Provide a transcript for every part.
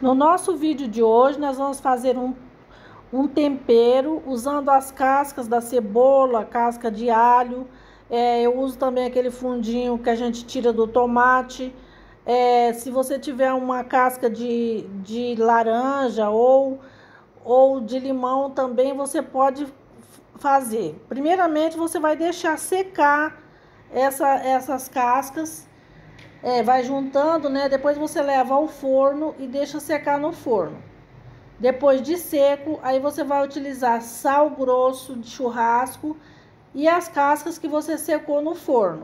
No nosso vídeo de hoje, nós vamos fazer um tempero usando as cascas da cebola, casca de alho. Eu uso também aquele fundinho que a gente tira do tomate. Se você tiver uma casca de laranja ou de limão também, você pode fazer. Primeiramente, você vai deixar secar essas cascas. Vai juntando, né? Depois você leva ao forno e deixa secar no forno. Depois de seco, aí você vai utilizar sal grosso de churrasco e as cascas que você secou no forno.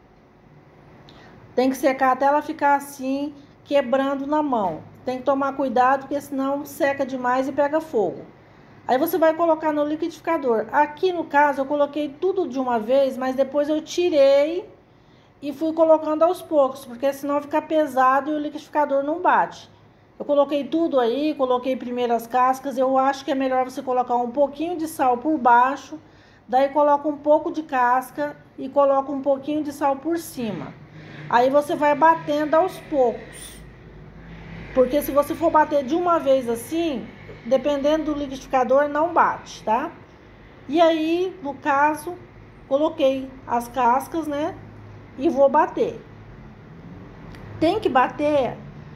Tem que secar até ela ficar assim, quebrando na mão. Tem que tomar cuidado, porque senão seca demais e pega fogo. Aí você vai colocar no liquidificador. Aqui no caso eu coloquei tudo de uma vez, mas depois eu tirei e fui colocando aos poucos, porque senão fica pesado e o liquidificador não bate. Eu coloquei tudo aí, coloquei primeiro as cascas. Eu acho que é melhor você colocar um pouquinho de sal por baixo, daí coloca um pouco de casca e coloca um pouquinho de sal por cima. Aí você vai batendo aos poucos, porque se você for bater de uma vez assim, dependendo do liquidificador, não bate, tá? E aí, no caso, coloquei as cascas, né? E vou bater. Tem que bater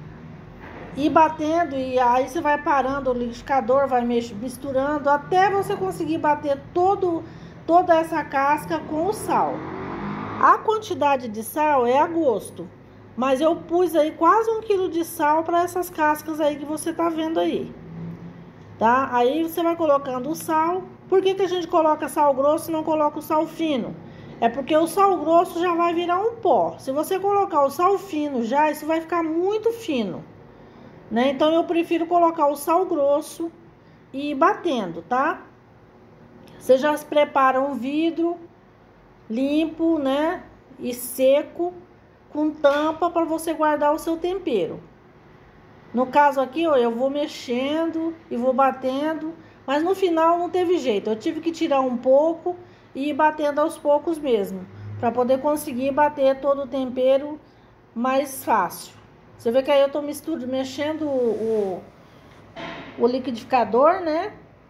e batendo, e aí você vai parando o liquidificador, vai misturando até você conseguir bater toda essa casca com o sal. A quantidade de sal é a gosto, mas eu pus aí quase 1 quilo de sal para essas cascas aí que você tá vendo aí, tá? Aí você vai colocando o sal. Por que a gente coloca sal grosso e não coloca o sal fino? É porque o sal grosso já vai virar um pó. Se você colocar o sal fino já, isso vai ficar muito fino, né? Então eu prefiro colocar o sal grosso e ir batendo, tá? Você já se prepara um vidro limpo, né? E seco, com tampa para você guardar o seu tempero. No caso aqui, ó, eu vou mexendo e vou batendo, mas no final não teve jeito. Eu tive que tirar um pouco e ir batendo aos poucos mesmo, para poder conseguir bater todo o tempero mais fácil. Você vê que aí eu tô mexendo o liquidificador, né?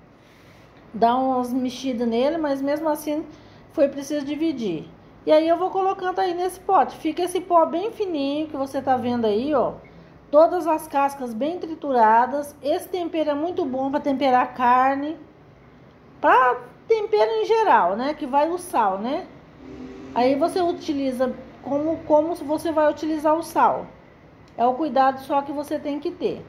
Dá umas mexidas nele, mas mesmo assim foi preciso dividir. E aí eu vou colocando aí nesse pote. Fica esse pó bem fininho que você tá vendo aí, ó. Todas as cascas bem trituradas. Esse tempero é muito bom para temperar carne, para tempero em geral, né? Que vai o sal, né? Aí você utiliza como você vai utilizar o sal. É o cuidado só que você tem que ter.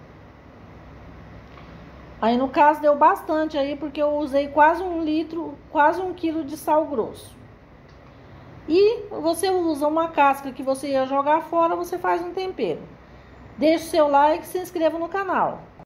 Aí no caso deu bastante aí, porque eu usei quase 1 litro, quase 1 quilo de sal grosso. E você usa uma casca que você ia jogar fora, você faz um tempero. Deixe seu like e se inscreva no canal.